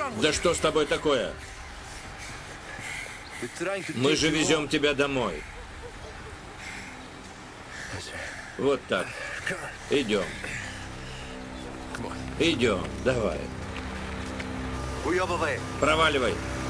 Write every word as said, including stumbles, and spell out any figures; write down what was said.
Да что с тобой такое? Мы же везем тебя домой. Вот так. Идем. Идем, давай. Проваливай.